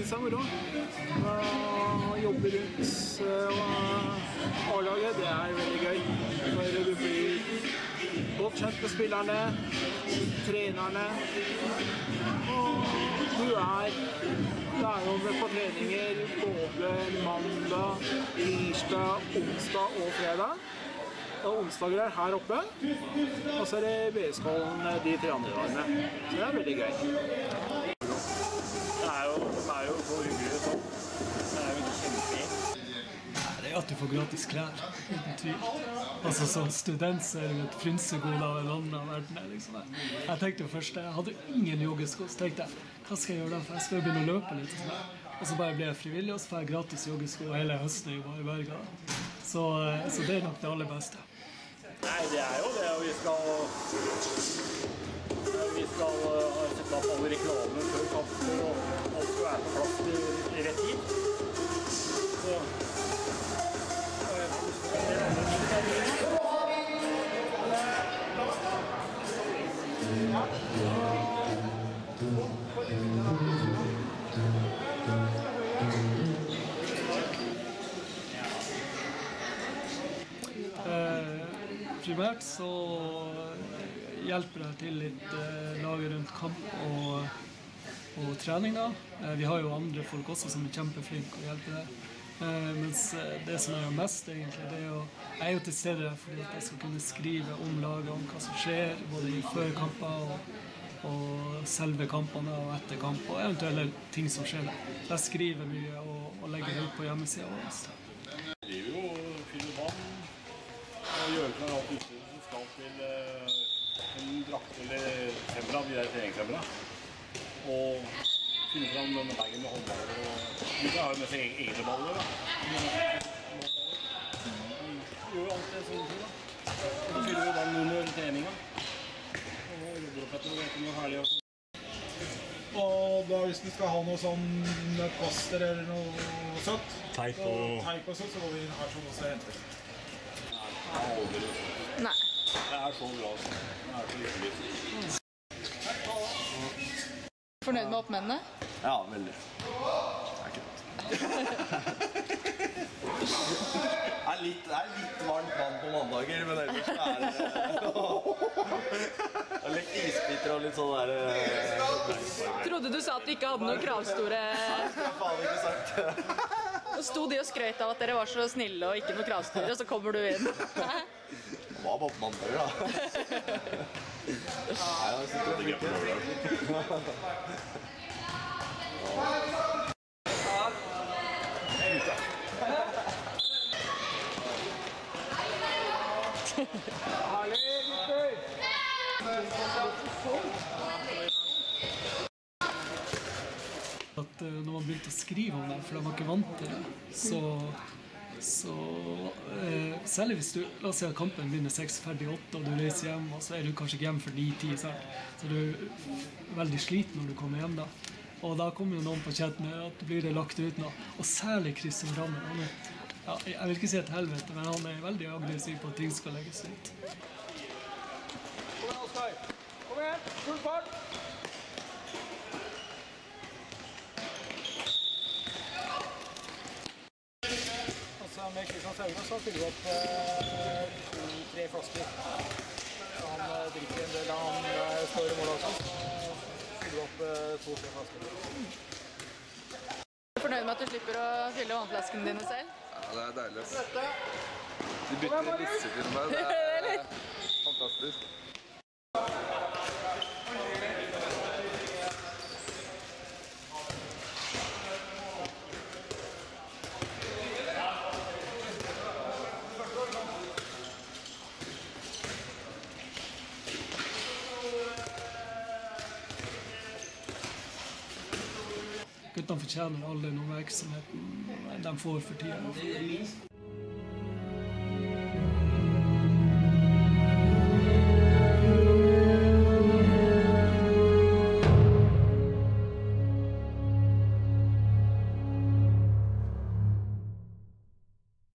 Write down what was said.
synes det moro. Å jobbe rundt A-laget, det veldig gøy. For du blir godt kjent med spillerne, trenerne, og du jo med på treninger både mandag, tirsdag, onsdag og fredag. Og onsdager her oppe, og så det BS-kollen de 3 andre dagene. Så det veldig gøy. De jo så hyggelige sånn. Det jo ikke kjempefint. Det at du får gratis klær, uten tvil. Altså som student så det et frynsegod av en annen verden. Liksom. Jeg tenkte først, jeg hadde ingen joggesko, så tenkte jeg, hva skal jeg gjøre da? For jeg skal jo begynne å løpe litt. Og så bare ble jeg frivillig, og så får jeg gratis joggesko hele høsten i Berga. Så det nok det aller beste. Nei, det jo det, og vi skal sette opp alle reklamer før kampen, og alt skal være på plass i rett tid. Så primært så hjelper det til litt laget rundt kamp og trening da. Vi har jo andre folk også som kjempeflinke å hjelpe det. Mens det som jeg gjør mest egentlig, det jeg jo til stede fordi at jeg skal kunne skrive om laget, om hva som skjer, både i førkamper og selve kampene og etter kamp, og eventuelle ting som skjer der. Så jeg skriver mye og legger det ut på hjemmesiden vår. Det jo fylle vann, og gjøre klar alt utstyret som skal til en drakt eller tembra, de der treningstembra. Og finne fram denne bagen med håndballer, og de har jo med seg egne baller. Gjør alt det sånn til da. Og så fyller vi vann under treninga. Og jobber opp etter noe herlig og sånn. Og da hvis du skal ha noe sånn plaster eller noe sånt, teip og sånt, så går vi inn her sånn og så henter. Nei. Det så bra. Det så lykkelig. Fornøyd med oppmennene? Ja, veldig. Det ikke det. Det litt varmt vann på mandager, men ellers det litt isbiter og litt sånn der... Trodde du sa at du ikke hadde noen kravstore... Nei, det har jeg faen ikke sagt. Og sto de og skrøt av at dere var så snille og ikke noe kravstore, og så kommer du inn. Det var bare på mandager, da. Nei, jeg synes det ikke. At når man begynte å skrive om det, for de var ikke vant til det, så særlig hvis du, la oss si at kampen begynner 6:48 og du reiser hjem, og så du kanskje ikke hjem for 9-10, så du veldig sliten når du kommer hjem da. Og da kommer jo noen på chatten at blir det lagt ut nå, og særlig Christian Rammer, ja, jeg vil ikke si et helvete, men han veldig aggressiv på at ting skal legges ut. Kom igjen, Oskar! Kom igjen! Full fart! Med Kristian Saugnes så fyller vi opp 2-3 flasker. Så han drikker en del, han står i mål også, så fyller vi opp 2-3 flasker. Er du fornøyd med at du slipper å fylle vannflaskene dine selv? Ja, det deilig. De bytter lisser til meg, det fantastisk. Guttene fortjener aldri noen oppmerksomheten de får for tiden.